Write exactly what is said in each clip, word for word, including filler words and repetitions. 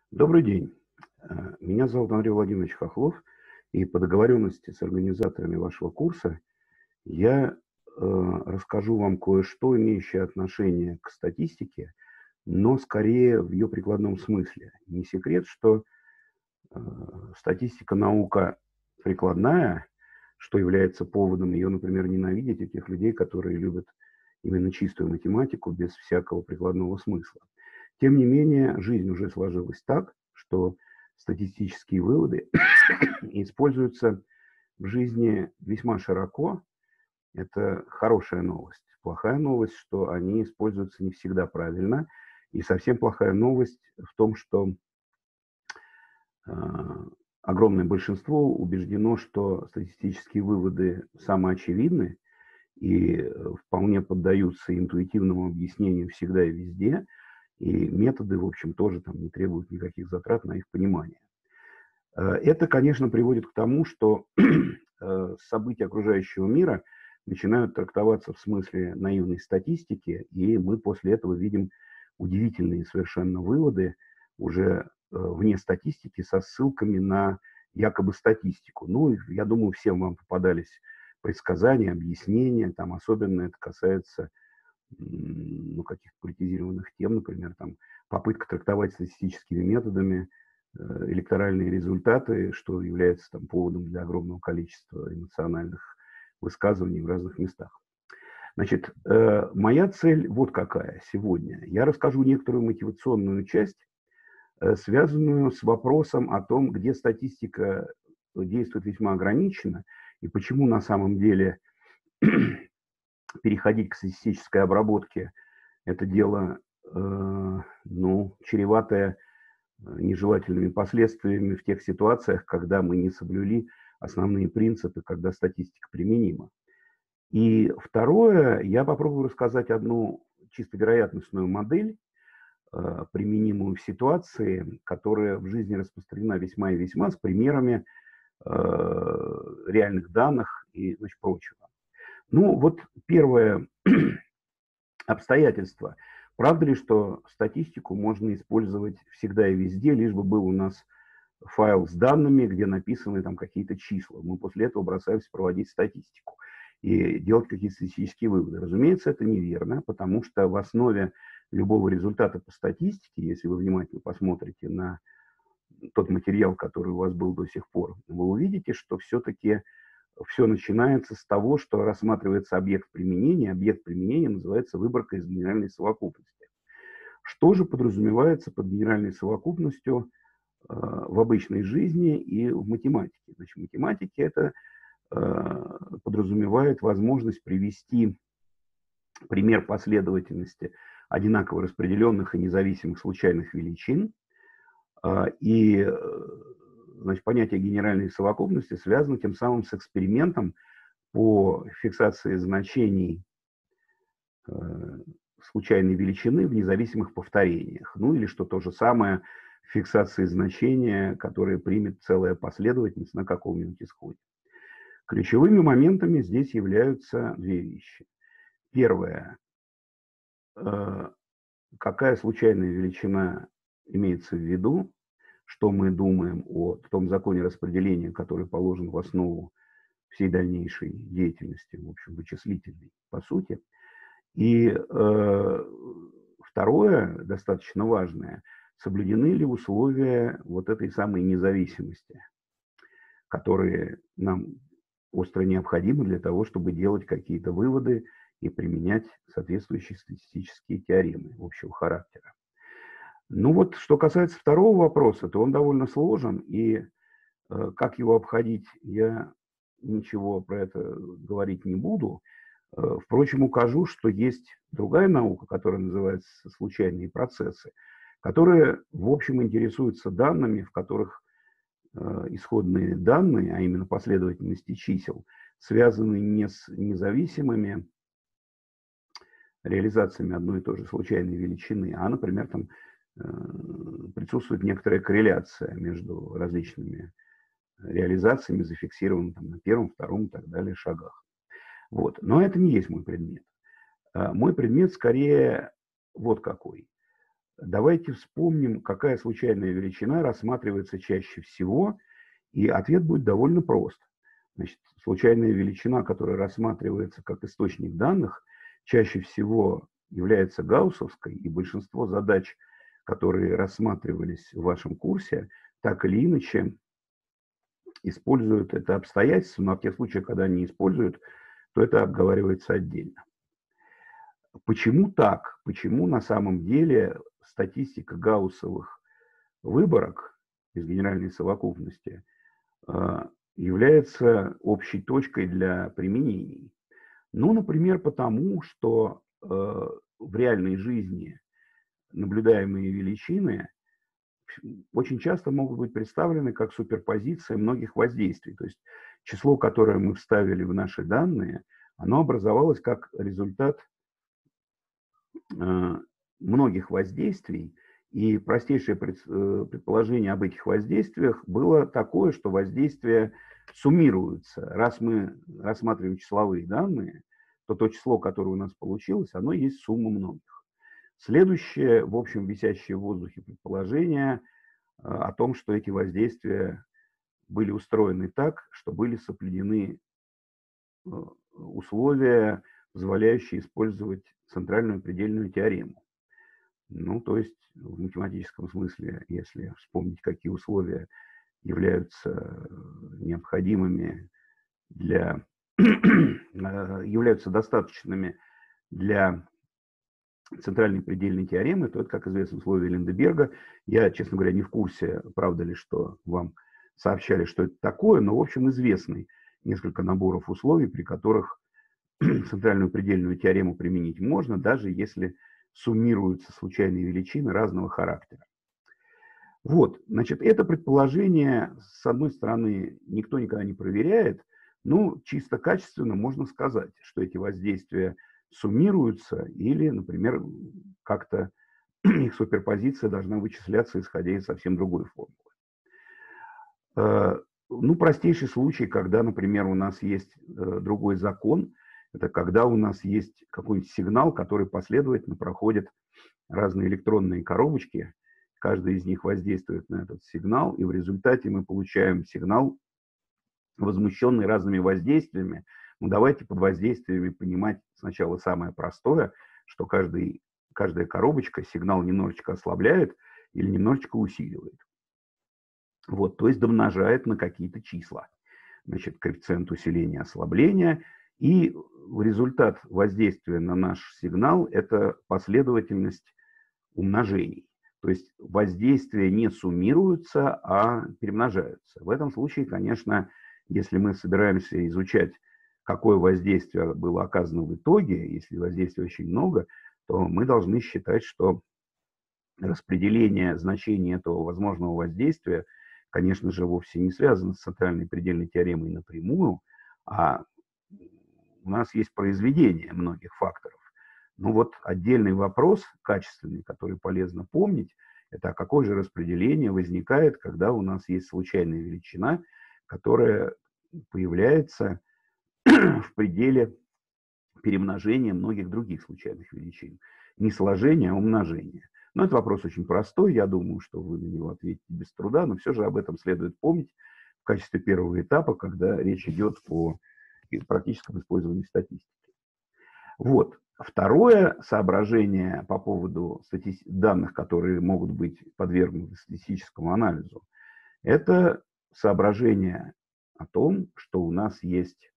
Добрый день. Э, Меня зовут Андрей Владимирович Хохлов, и по договоренности с организаторами вашего курса я э, расскажу вам кое-что, имеющее отношение к статистике, но скорее в ее прикладном смысле. Не секрет, что э, статистика наука прикладная, что является поводом ее, например, ненавидеть у тех людей, которые любят именно чистую математику без всякого прикладного смысла. Тем не менее, жизнь уже сложилась так, что статистические выводы используются в жизни весьма широко. Это хорошая новость. Плохая новость, что они используются не всегда правильно. И совсем плохая новость в том, что э, огромное большинство убеждено, что статистические выводы самоочевидны и э, вполне поддаются интуитивному объяснению всегда и везде, и методы, в общем, тоже там не требуют никаких затрат на их понимание. Э, Это, конечно, приводит к тому, что э, события окружающего мира начинают трактоваться в смысле наивной статистики, и мы после этого видим удивительные совершенно выводы уже э, вне статистики со ссылками на якобы статистику. Ну, и я думаю, всем вам попадались предсказания, объяснения, там особенно это касается м, ну, каких-то политизированных тем, например, там попытка трактовать статистическими методами э, электоральные результаты, что является там поводом для огромного количества эмоциональных высказываний в разных местах. Значит, э, моя цель вот какая сегодня. Я расскажу некоторую мотивационную часть, э, связанную с вопросом о том, где статистика действует весьма ограниченно и почему на самом деле переходить к статистической обработке это дело, э, ну, чреватое э, нежелательными последствиями в тех ситуациях, когда мы не соблюли основные принципы, когда статистика применима. И второе, я попробую рассказать одну чисто вероятностную модель, э, применимую в ситуации, которая в жизни распространена весьма и весьма, с примерами э, реальных данных и, значит, прочего. Ну, вот первое обстоятельства. Правда ли, что статистику можно использовать всегда и везде, лишь бы был у нас файл с данными, где написаны там какие-то числа. Мы после этого бросаемся проводить статистику и делать какие-то статистические выводы. Разумеется, это неверно, потому что в основе любого результата по статистике, если вы внимательно посмотрите на тот материал, который у вас был до сих пор, вы увидите, что все-таки все начинается с того, что рассматривается объект применения. Объект применения называется выборка из генеральной совокупности. Что же подразумевается под генеральной совокупностью э, в обычной жизни и в математике? Значит, в математике это э, подразумевает возможность привести пример последовательности одинаково распределенных и независимых случайных величин. Э, и э, значит, понятие генеральной совокупности связано тем самым с экспериментом по фиксации значений э, случайной величины в независимых повторениях. Ну или что то же самое, фиксации значения, которое примет целая последовательность на каком-нибудь исходе. Ключевыми моментами здесь являются две вещи. Первое. Э, какая случайная величина имеется в виду, что мы думаем о том законе распределения, который положен в основу всей дальнейшей деятельности, в общем, вычислительной, по сути. И э, второе, достаточно важное, соблюдены ли условия вот этой самой независимости, которые нам остро необходимы для того, чтобы делать какие-то выводы и применять соответствующие статистические теоремы общего характера. Ну вот, что касается второго вопроса, то он довольно сложен, и э, как его обходить, я ничего про это говорить не буду. Э, Впрочем, укажу, что есть другая наука, которая называется случайные процессы, которая, в общем, интересуется данными, в которых э, исходные данные, а именно последовательности чисел, связаны не с независимыми реализациями одной и той же случайной величины, а, например, там э, присутствует некоторая корреляция между различными реализациями, зафиксированными там, на первом, втором и так далее шагах. Вот. Но это не есть мой предмет. Мой предмет скорее вот какой. Давайте вспомним, какая случайная величина рассматривается чаще всего, и ответ будет довольно прост. Значит, случайная величина, которая рассматривается как источник данных, чаще всего является гауссовской, и большинство задач, которые рассматривались в вашем курсе, так или иначе используют это обстоятельство, но в тех случаях, когда они используют, то это обговаривается отдельно. Почему так? Почему на самом деле статистика гауссовых выборок из генеральной совокупности является общей точкой для применений? Ну, например, потому что в реальной жизни наблюдаемые величины очень часто могут быть представлены как суперпозиция многих воздействий. То есть число, которое мы вставили в наши данные, оно образовалось как результат многих воздействий, и простейшее предположение об этих воздействиях было такое, что воздействия суммируются. Раз мы рассматриваем числовые данные, то то число, которое у нас получилось, оно есть сумма многих. Следующее, в общем, висящее в воздухе предположение о том, что эти воздействия были устроены так, что были соблюдены условия, позволяющие использовать центральную предельную теорему. Ну, то есть в математическом смысле, если вспомнить, какие условия являются необходимыми для, являются достаточными для центральной предельной теоремы, то это, как известно, условия Линдеберга. Я, честно говоря, не в курсе, правда ли, что вам сообщали, что это такое, но, в общем, известны несколько наборов условий, при которых центральную предельную теорему применить можно, даже если суммируются случайные величины разного характера. Вот, значит, это предположение, с одной стороны, никто никогда не проверяет, но чисто качественно можно сказать, что эти воздействия суммируются или, например, как-то их суперпозиция должна вычисляться, исходя из совсем другой формулы. Ну, простейший случай, когда, например, у нас есть другой закон, это когда у нас есть какой-нибудь сигнал, который последовательно проходит разные электронные коробочки, каждая из них воздействует на этот сигнал, и в результате мы получаем сигнал, возмущенный разными воздействиями. Ну, давайте под воздействиями понимать сначала самое простое, что каждый, каждая коробочка сигнал немножечко ослабляет или немножечко усиливает. Вот, то есть домножает на какие-то числа. Значит, коэффициент усиления, ослабления. И результат воздействия на наш сигнал – это последовательность умножений. То есть воздействия не суммируются, а перемножаются. В этом случае, конечно, если мы собираемся изучать, какое воздействие было оказано в итоге, если воздействий очень много, то мы должны считать, что распределение значений этого возможного воздействия, конечно же, вовсе не связано с центральной предельной теоремой напрямую, а у нас есть произведение многих факторов. Ну вот отдельный вопрос, качественный, который полезно помнить, это какое же распределение возникает, когда у нас есть случайная величина, которая появляется в пределе перемножения многих других случайных величин. Не сложение, а умножение. Но это вопрос очень простой, я думаю, что вы на него ответите без труда, но все же об этом следует помнить в качестве первого этапа, когда речь идет о практическом использовании статистики. Вот. Второе соображение по поводу стати... данных, которые могут быть подвергнуты статистическому анализу, это соображение о том, что у нас есть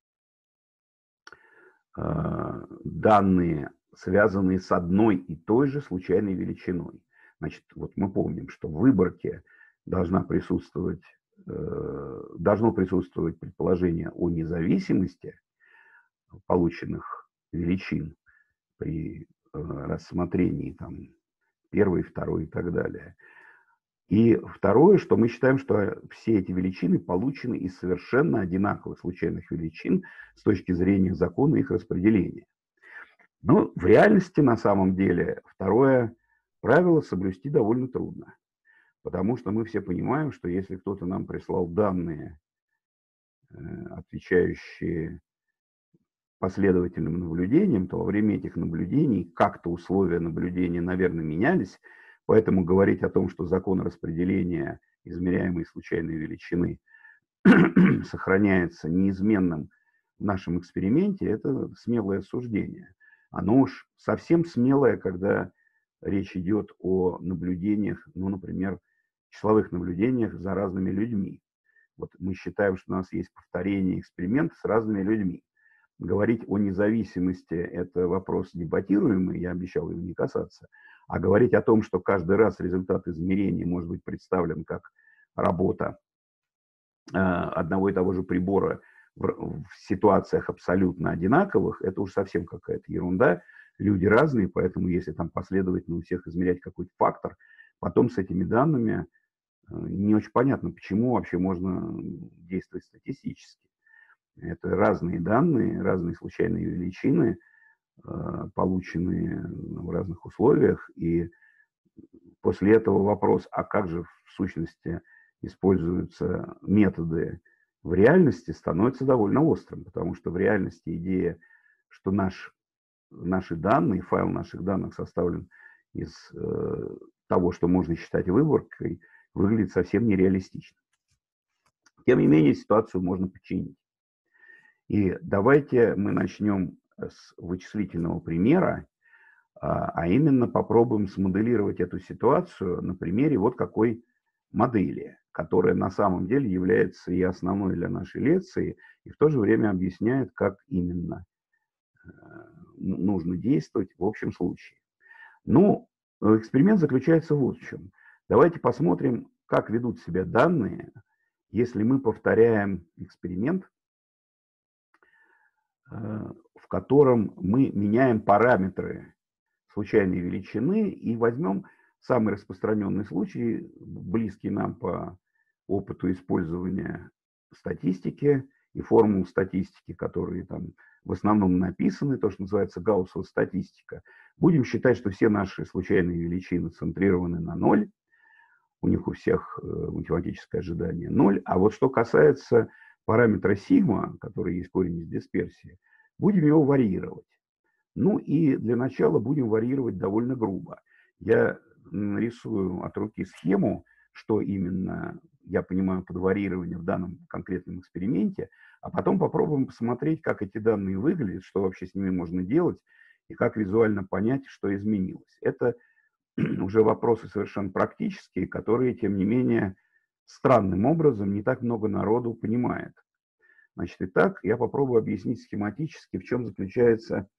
э, данные, связанные с одной и той же случайной величиной. Значит, вот мы помним, что в выборке должна присутствовать, э, должно присутствовать предположение о независимости полученных величин при э, рассмотрении там, первой, второй и так далее. И второе, что мы считаем, что все эти величины получены из совершенно одинаковых случайных величин с точки зрения закона их распределения. Но в реальности, на самом деле, второе правило соблюсти довольно трудно. Потому что мы все понимаем, что если кто-то нам прислал данные, э, отвечающие последовательным наблюдениям, то во время этих наблюдений как-то условия наблюдения, наверное, менялись, Поэтому говорить о том, что закон распределения измеряемой случайной величины сохраняется неизменным в нашем эксперименте, это смелое суждение. Оно уж совсем смелое, когда речь идет о наблюдениях, ну, например, числовых наблюдениях за разными людьми. Вот мы считаем, что у нас есть повторение эксперимента с разными людьми. Говорить о независимости – это вопрос дебатируемый, я обещал его не касаться. А говорить о том, что каждый раз результат измерения может быть представлен как работа э, одного и того же прибора в, в ситуациях абсолютно одинаковых, это уж совсем какая-то ерунда. Люди разные, поэтому если там последовательно у всех измерять какой-то фактор, потом с этими данными э, не очень понятно, почему вообще можно действовать статистически. Это разные данные, разные случайные величины, полученные в разных условиях. И после этого вопрос, а как же в сущности используются методы в реальности, становится довольно острым, потому что в реальности идея, что наш, наши данные, файл наших данных составлен из э, того, что можно считать выборкой, выглядит совсем нереалистично. Тем не менее, ситуацию можно починить. И давайте мы начнем с вычислительного примера, а именно попробуем смоделировать эту ситуацию на примере вот какой модели, которая на самом деле является и основной для нашей лекции, и в то же время объясняет, как именно нужно действовать в общем случае. Ну, эксперимент заключается вот в чем. Давайте посмотрим, как ведут себя данные, если мы повторяем эксперимент, в котором мы меняем параметры случайной величины и возьмем самый распространенный случай, близкий нам по опыту использования статистики и формул статистики, которые там в основном написаны, то, что называется гауссова статистика. Будем считать, что все наши случайные величины центрированы на ноль, у них у всех математическое ожидание ноль, а вот что касается параметра сигма, который есть корень из дисперсии, будем его варьировать. Ну и для начала будем варьировать довольно грубо. Я нарисую от руки схему, что именно я понимаю под варьированием в данном конкретном эксперименте, а потом попробуем посмотреть, как эти данные выглядят, что вообще с ними можно делать, и как визуально понять, что изменилось. Это уже вопросы совершенно практические, которые, тем не менее, странным образом не так много народу понимает. Значит, итак, я попробую объяснить схематически, в чем заключается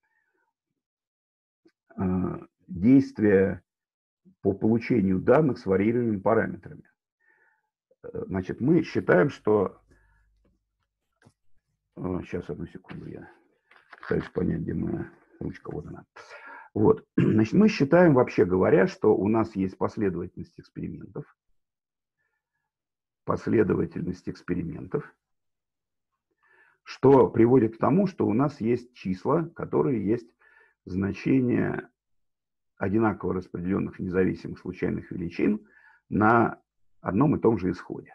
э, действие по получению данных с варьируемыми параметрами. Значит, мы считаем, что... Сейчас, одну секунду, я пытаюсь понять, где моя ручка, вот она. Вот. Значит, мы считаем, вообще говоря, что у нас есть последовательность экспериментов, последовательность экспериментов, что приводит к тому, что у нас есть числа, которые есть значения одинаково распределенных независимых случайных величин на одном и том же исходе.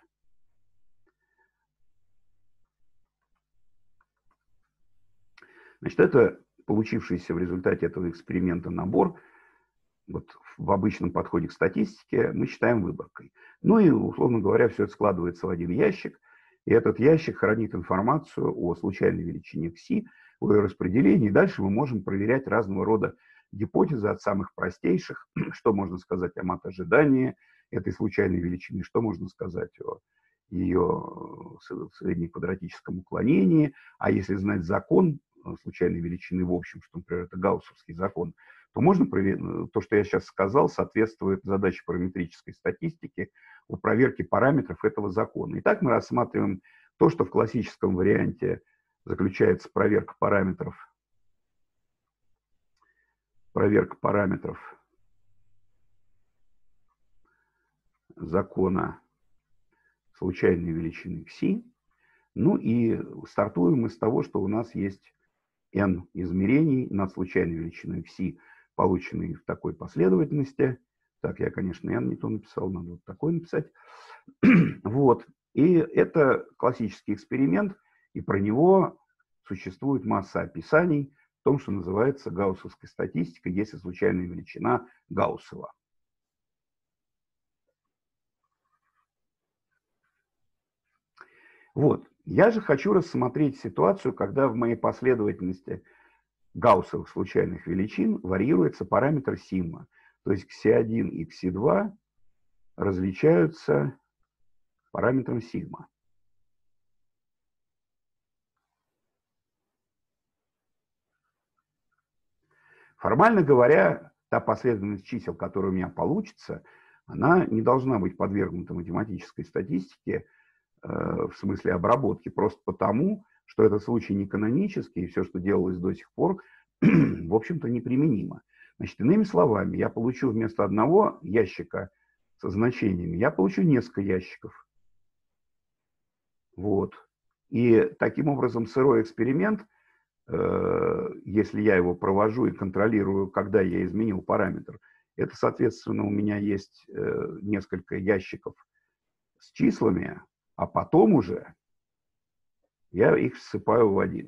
Значит, это получившийся в результате этого эксперимента набор, вот в обычном подходе к статистике, мы считаем выборкой. Ну и, условно говоря, все это складывается в один ящик, и этот ящик хранит информацию о случайной величине кси, о ее распределении. Дальше мы можем проверять разного рода гипотезы от самых простейших, что можно сказать о мат-ожидании этой случайной величины, что можно сказать о ее среднеквадратическом уклонении, а если знать закон случайной величины в общем, что, например, это гауссовский закон, то можно проверить, то, что я сейчас сказал, соответствует задаче параметрической статистики о проверке параметров этого закона. Итак, мы рассматриваем то, что в классическом варианте заключается проверка параметров, проверка параметров закона случайной величины кси. Ну и стартуем мы с того, что у нас есть n измерений над случайной величиной кси, полученные в такой последовательности. Так, я, конечно, n не то написал, надо вот такой написать. Вот. И это классический эксперимент, и про него существует масса описаний в том, что называется гауссовской статистикой, если случайная величина Гауссова. Вот. Я же хочу рассмотреть ситуацию, когда в моей последовательности гауссовых случайных величин варьируется параметр сигма. То есть кси один и кси два различаются параметром сигма. Формально говоря, та последовательность чисел, которая у меня получится, она не должна быть подвергнута математической статистике, э, в смысле обработки, просто потому, что этот случай не канонический, и все, что делалось до сих пор, в общем-то, неприменимо. Значит, иными словами, я получу вместо одного ящика со значениями, я получу несколько ящиков. Вот. И таким образом сырой эксперимент, если я его провожу и контролирую, когда я изменил параметр, это, соответственно, у меня есть несколько ящиков с числами, а потом уже я их ссыпаю в один,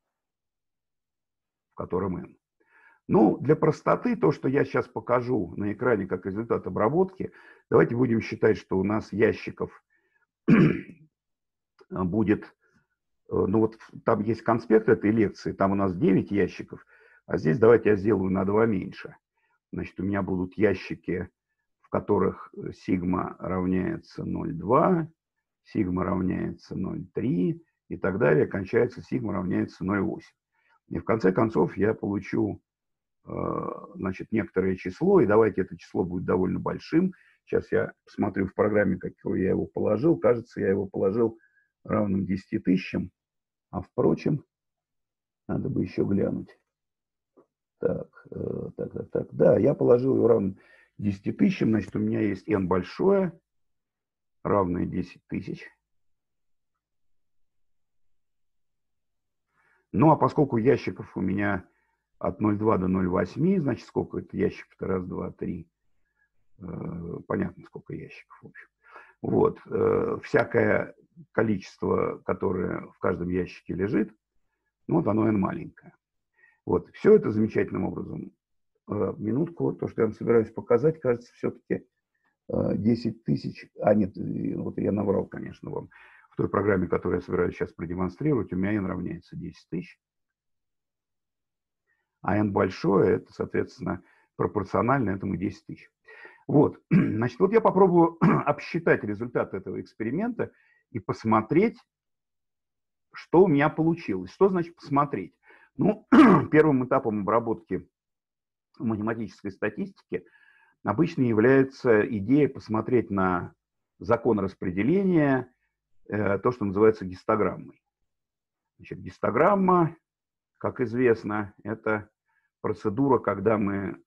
в котором n. Ну, для простоты, то, что я сейчас покажу на экране как результат обработки, давайте будем считать, что у нас ящиков будет... Ну вот там есть конспект этой лекции, там у нас девять ящиков, а здесь давайте я сделаю на два меньше. Значит, у меня будут ящики, в которых сигма равняется ноль целых две десятых, сигма равняется ноль целых три десятых и так далее, кончается сигма равняется ноль целых восемь десятых. И в конце концов я получу, значит, некоторое число, и давайте это число будет довольно большим. Сейчас я посмотрю в программе, какой я его положил. Кажется, я его положил равным десяти тысячам. А впрочем, надо бы еще глянуть. Так, э, так, так, так. Да, я положил его равным десяти тысячам. Значит, у меня есть n большое, равное десять тысяч. Ну, а поскольку ящиков у меня от ноль целых две десятых до ноль целых восемь десятых, значит, сколько это ящиков-то? Раз, два, три. Э, понятно, сколько ящиков, в общем. Вот. Э, всякое количество, которое в каждом ящике лежит, ну, вот оно n маленькое. Вот. Все это замечательным образом. Э, минутку. То, что я вам собираюсь показать, кажется, все-таки э, десять тысяч. А, нет, вот я наврал, конечно, вам. В той программе, которую я собираюсь сейчас продемонстрировать, у меня n равняется десять тысяч. А n большое, это, соответственно, пропорционально этому десять тысяч. Вот. Значит, вот я попробую обсчитать результат этого эксперимента и посмотреть, что у меня получилось. Что значит посмотреть? Ну, первым этапом обработки математической статистики обычно является идея посмотреть на закон распределения, э, то, что называется гистограммой. Значит, гистограмма, как известно, это процедура, когда мы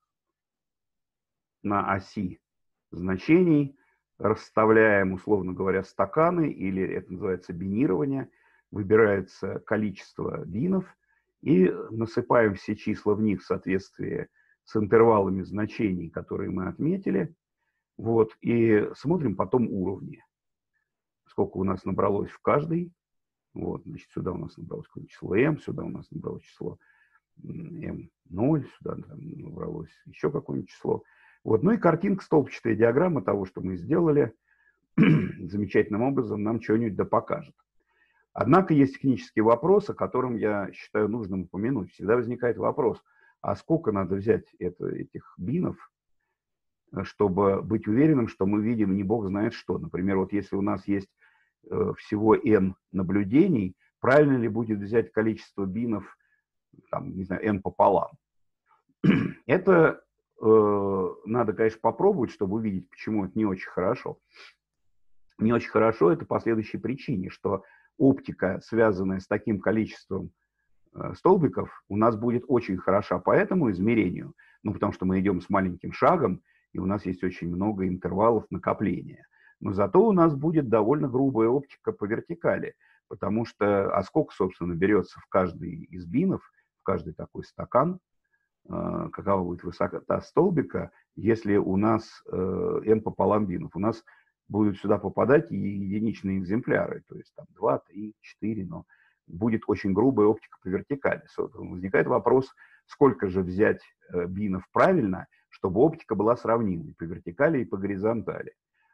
на оси значений расставляем, условно говоря, стаканы, или это называется бинирование, выбирается количество бинов, и насыпаем все числа в них в соответствии с интервалами значений, которые мы отметили, вот, и смотрим потом уровни. Сколько у нас набралось в каждой. Вот, значит, сюда у нас набралось какое-то число m, сюда у нас набралось число эм ноль, сюда там набралось еще какое-нибудь число. Вот. Ну и картинка, столбчатая диаграмма того, что мы сделали, замечательным образом нам что-нибудь да покажет. Однако есть технический вопрос, о котором я считаю нужным упомянуть. Всегда возникает вопрос, а сколько надо взять это, этих бинов, чтобы быть уверенным, что мы видим не бог знает что. Например, вот если у нас есть э, всего n наблюдений, правильно ли будет взять количество бинов, там, не знаю, n пополам? Это э, надо, конечно, попробовать, чтобы увидеть, почему это не очень хорошо. Не очень хорошо это по следующей причине, что оптика, связанная с таким количеством э, столбиков, у нас будет очень хороша по этому измерению, ну, потому что мы идем с маленьким шагом, и у нас есть очень много интервалов накопления. Но зато у нас будет довольно грубая оптика по вертикали, потому что, а сколько, собственно, берется в каждый из бинов, в каждый такой стакан, э, какова будет высота столбика, если у нас э, n пополам бинов. У нас будут сюда попадать и единичные экземпляры, то есть там два, три, четыре, но будет очень грубая оптика по вертикали. Возникает вопрос, сколько же взять бинов правильно, чтобы оптика была сравнимой по вертикали и по горизонтали.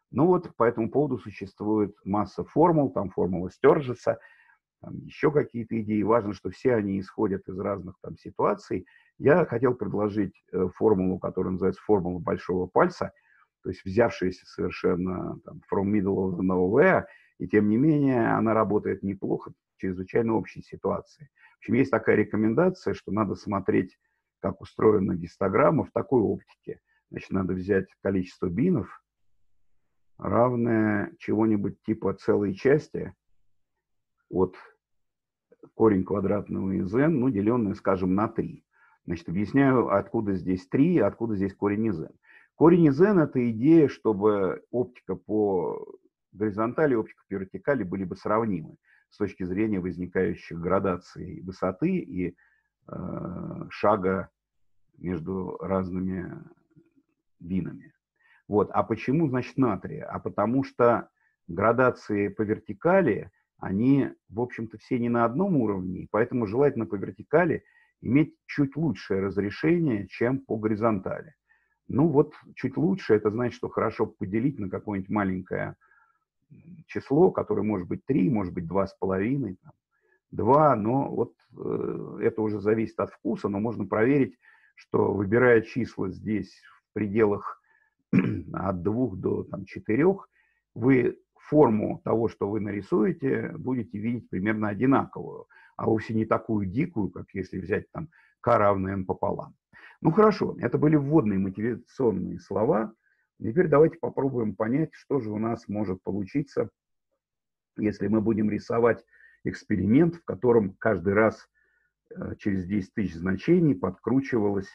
Ну вот по этому поводу существует масса формул, там формула Стержеса, там еще какие-то идеи. Важно, что все они исходят из разных там ситуаций. Я хотел предложить э, формулу, которая называется формула большого пальца, то есть взявшаяся совершенно там, from middle of the nowhere, и тем не менее она работает неплохо в чрезвычайно общей ситуации. В общем, есть такая рекомендация, что надо смотреть, как устроена гистограмма в такой оптике. Значит, надо взять количество бинов, равное чего-нибудь типа целой части от корень квадратного из n, ну, деленное, скажем, на три. Значит, объясняю, откуда здесь три, откуда здесь корень из n. Корень из n – это идея, чтобы оптика по горизонтали и оптика по вертикали были бы сравнимы с точки зрения возникающих градаций высоты и э, шага между разными бинами. Вот. А почему, значит, натрия? А потому что градации по вертикали, они, в общем-то, все не на одном уровне, и поэтому желательно по вертикали иметь чуть лучшее разрешение, чем по горизонтали. Ну вот, чуть лучше, это значит, что хорошо поделить на какое-нибудь маленькое число, которое может быть три, может быть два с половиной, два, но вот э, это уже зависит от вкуса, но можно проверить, что выбирая числа здесь в пределах от двух до там, четырех, вы форму того, что вы нарисуете, будете видеть примерно одинаковую, а вовсе не такую дикую, как если взять там k равно n пополам. Ну хорошо, это были вводные мотивационные слова. Теперь давайте попробуем понять, что же у нас может получиться, если мы будем рисовать эксперимент, в котором каждый раз э, через десять тысяч значений подкручивалось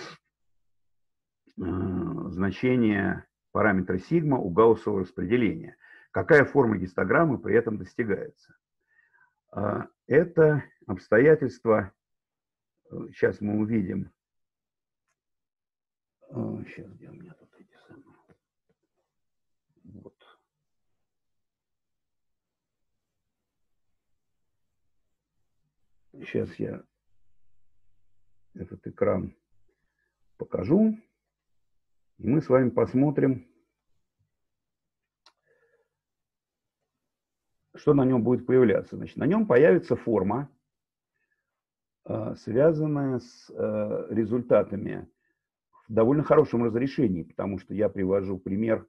значение параметра сигма у гауссового распределения. Какая форма гистограммы при этом достигается? Это обстоятельство, сейчас мы увидим, сейчас, где у меня тут эти самые, вот. Сейчас я этот экран покажу. И мы с вами посмотрим, что на нем будет появляться. Значит, на нем появится форма, связанная с результатами в довольно хорошем разрешении, потому что я привожу пример,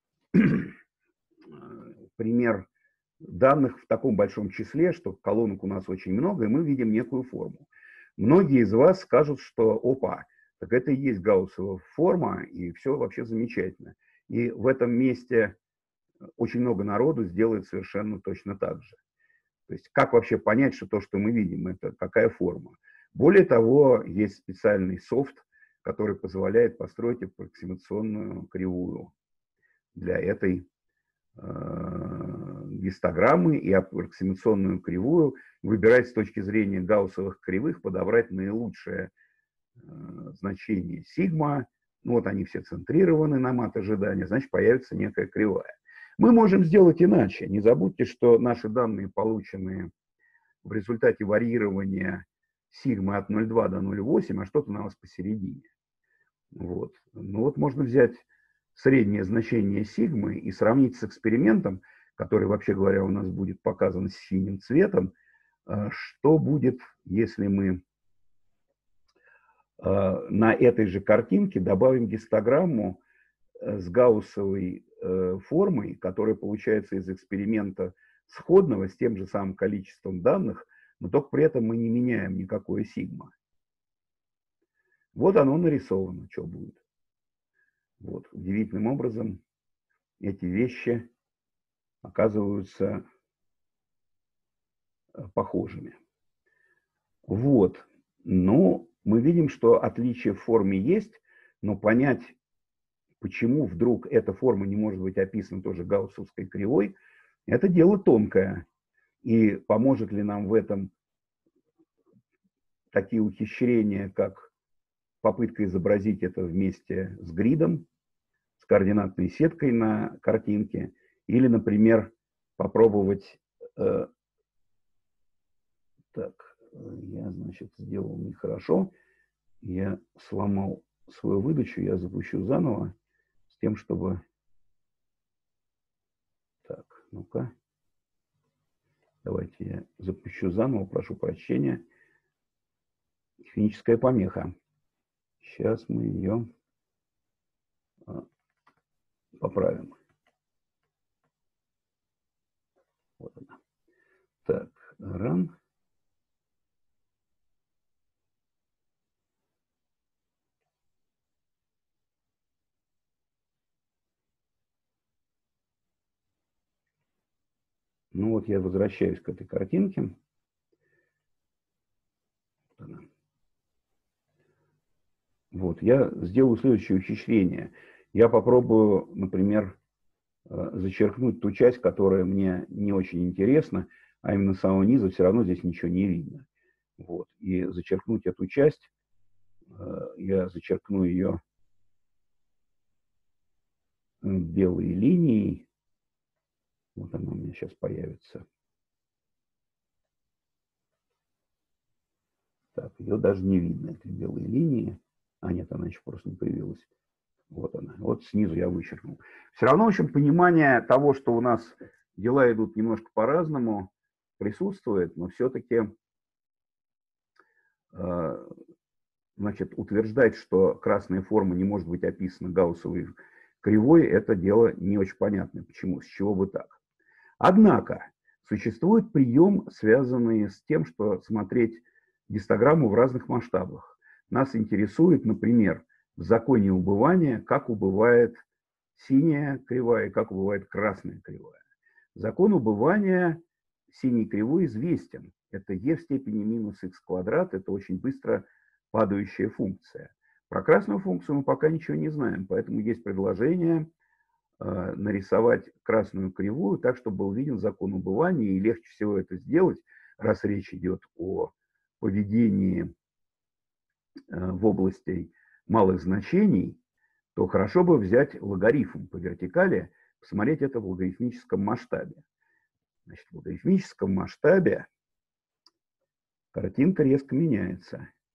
пример данных в таком большом числе, что колонок у нас очень много, и мы видим некую форму. Многие из вас скажут, что опа, так это и есть гауссова форма, и все вообще замечательно. И в этом месте очень много народу сделает совершенно точно так же. То есть как вообще понять, что то, что мы видим, это какая форма? Более того, есть специальный софт, который позволяет построить аппроксимационную кривую для этой э, гистограммы, и аппроксимационную кривую выбирать с точки зрения гауссовых кривых, подобрать наилучшее э, значение сигма. Ну вот они все центрированы на мат ожидания, значит появится некая кривая. Мы можем сделать иначе. Не забудьте, что наши данные, полученные в результате варьирования сигмы от ноль целых две до ноль целых восемь, а что-то у нас посередине. Вот. Ну вот можно взять среднее значение сигмы и сравнить с экспериментом, который, вообще говоря, у нас будет показан синим цветом, что будет, если мы на этой же картинке добавим гистограмму с гауссовой формой, которая получается из эксперимента сходного с тем же самым количеством данных, но только при этом мы не меняем никакое сигма. Вот оно нарисовано, что будет. Вот. Удивительным образом эти вещи оказываются похожими. Вот. Но мы видим, что отличие в форме есть, но понять, почему вдруг эта форма не может быть описана тоже гауссовской кривой, это дело тонкое. И поможет ли нам в этом такие ухищрения, как попытка изобразить это вместе с гридом, с координатной сеткой на картинке, или, например, попробовать... Э, так, я, значит, сделал нехорошо. Я сломал свою выдачу, я запущу заново, с тем, чтобы Так, ну-ка. Давайте я запущу заново, прошу прощения. Техническая помеха. Сейчас мы ее поправим. Вот она. Так, run. Ну вот я возвращаюсь к этой картинке. Вот, я сделаю следующее ухищрение. Я попробую, например, зачеркнуть ту часть, которая мне не очень интересна, а именно с самого низа все равно здесь ничего не видно. Вот, и зачеркнуть эту часть, я зачеркну ее белой линией. Вот она у меня сейчас появится. Так, ее даже не видно, этой белой линии. А нет, она еще просто не появилась. Вот она. Вот снизу я вычеркнул. Все равно, в общем, понимание того, что у нас дела идут немножко по-разному, присутствует, но все-таки э, значит, утверждать, что красная форма не может быть описана гауссовой кривой, это дело не очень понятно. Почему? С чего бы так? Однако, существует прием, связанный с тем, что смотреть гистограмму в разных масштабах. Нас интересует, например, в законе убывания, как убывает синяя кривая и как убывает красная кривая. Закон убывания синей кривой известен. Это e в степени минус x квадрат, это очень быстро падающая функция. Про красную функцию мы пока ничего не знаем, поэтому есть предложение э, нарисовать красную кривую так, чтобы был виден закон убывания, и легче всего это сделать, раз речь идет о поведении э, в области малых значений, то хорошо бы взять логарифм по вертикали, посмотреть это в логарифмическом масштабе. Значит, в логарифмическом масштабе картинка резко меняется.